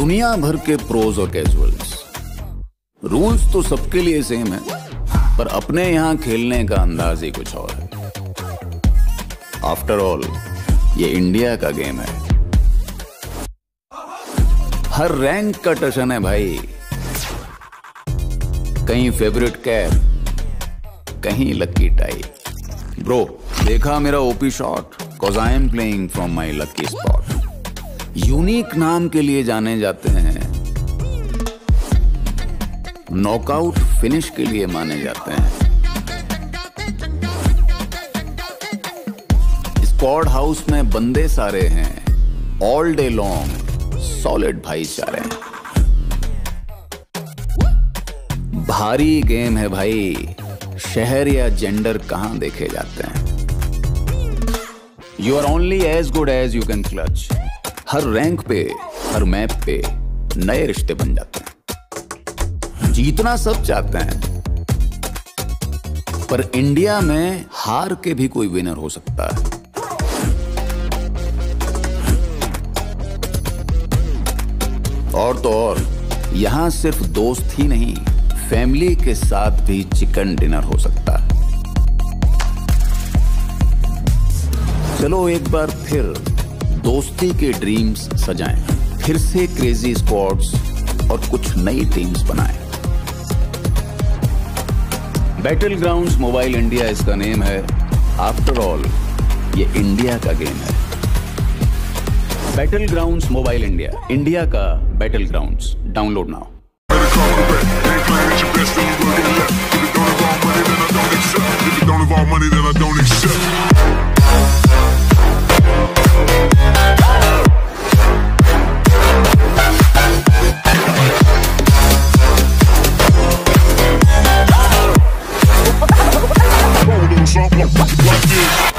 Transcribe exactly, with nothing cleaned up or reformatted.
दुनिया भर के प्रोज और कैजुअल्स, रूल्स तो सबके लिए सेम है, पर अपने यहां खेलने का अंदाज ही कुछ और है। आफ्टर ऑल ये इंडिया का गेम है, हर रैंक का टशन है भाई। कहीं फेवरेट कैप, कहीं लकी टाई। ब्रो देखा मेरा OP shot, cause I am playing from my lucky spot. Unique नाम के लिए जाने जाते हैं, नॉकआउट फिनिश के लिए माने जाते हैं। स्क्वाड हाउस में बंदे सारे हैं, ऑल डे लॉन्ग सॉलिड भाईचारे। भारी गेम है भाई, शहर या जेंडर कहां देखे जाते हैं। You are only as good as you can clutch. हर रैंक पे, हर मैप पे नए रिश्ते बन जाते हैं। जीतना सब चाहते हैं, पर इंडिया में हार के भी कोई विनर हो सकता है। और तो और यहां सिर्फ दोस्त ही नहीं, फैमिली के साथ भी चिकन डिनर हो सकता है। चलो एक बार फिर दोस्ती के ड्रीम्स सजाएं, फिर से क्रेजी स्क्वाड्स और कुछ नई टीम्स बनाएं। बैटल ग्राउंड्स मोबाइल इंडिया इसका नेम है। आफ्टर ऑल ये इंडिया का गेम है। Battle grounds mobile India, India का battle grounds. Download now. Something like this.